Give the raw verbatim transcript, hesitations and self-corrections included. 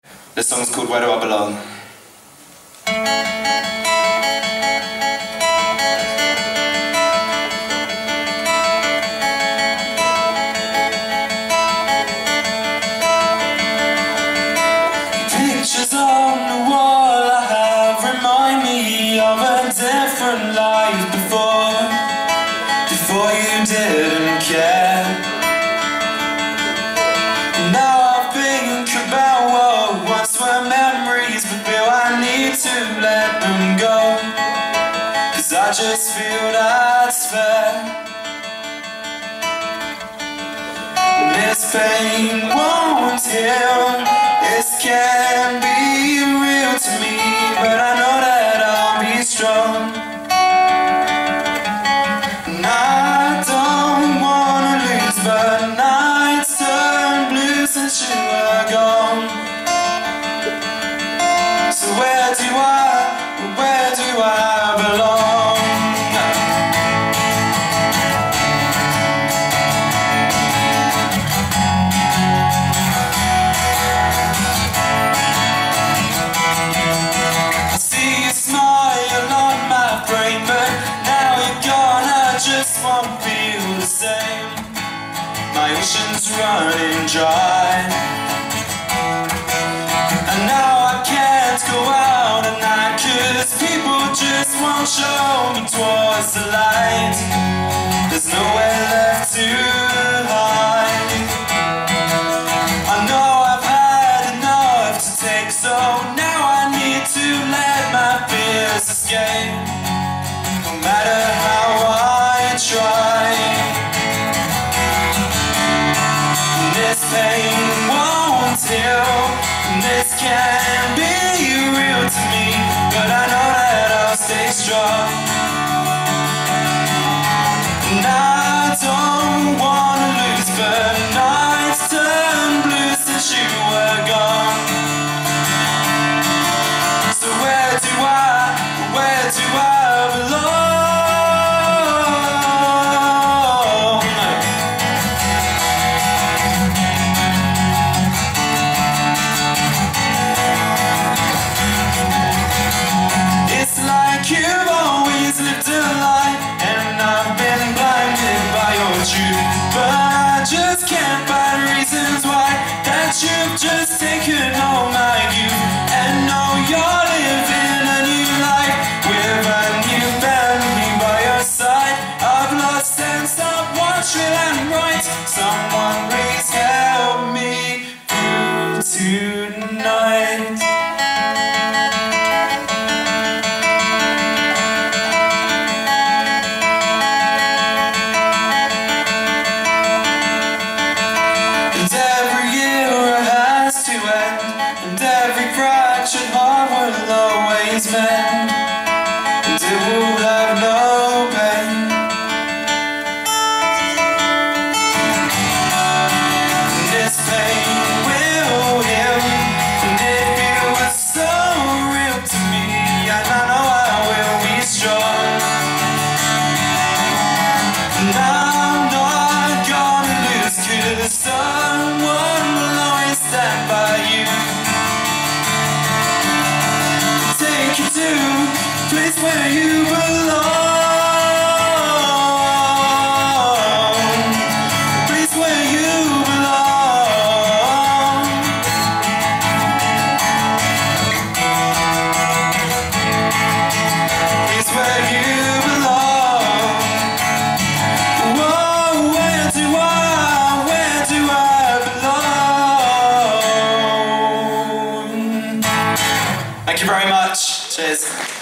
This song's called Where Do I Belong? Pictures on the wall I have remind me of a different life before, before you didn't care. Now I think about what once were memories, but feel I need to let them go, 'cause I just feel that's fair. This pain won't heal, this can be real to me, but I know that I'll be strong. And I don't wanna lose, but nights turn blue since you are gone. So where do I, where do I belong? Won't feel the same. My ocean's running dry, and now I can't go out at night, 'cause people just won't show me towards the light. There's nowhere left to hide. I know I've had enough to take, so now I need to let my fears escape, no matter how I try. This pain won't heal, this can be real to me, but I know that I'll stay strong. And I don't wanna lose, but nights turn blue since you were gone. So where do I, where do I belong? You've always lived a lie, and I've been blinded by your truth, but I just can't find reasons why that you've just taken all my youth. And now you're living a new life with a new family by your side. I've lost sense of what's real and right. Someone please help me through tonight. And every fractured heart will always mend, and it will have no pain. And this pain will heal, and it feels so real to me, and I know I will be strong. And I'm not gonna lose, 'cause someone will always stand by you. Place where you belong, place where you belong, place where you belong. Whoa, where do I, where do I belong? Thank you very much. Cheers.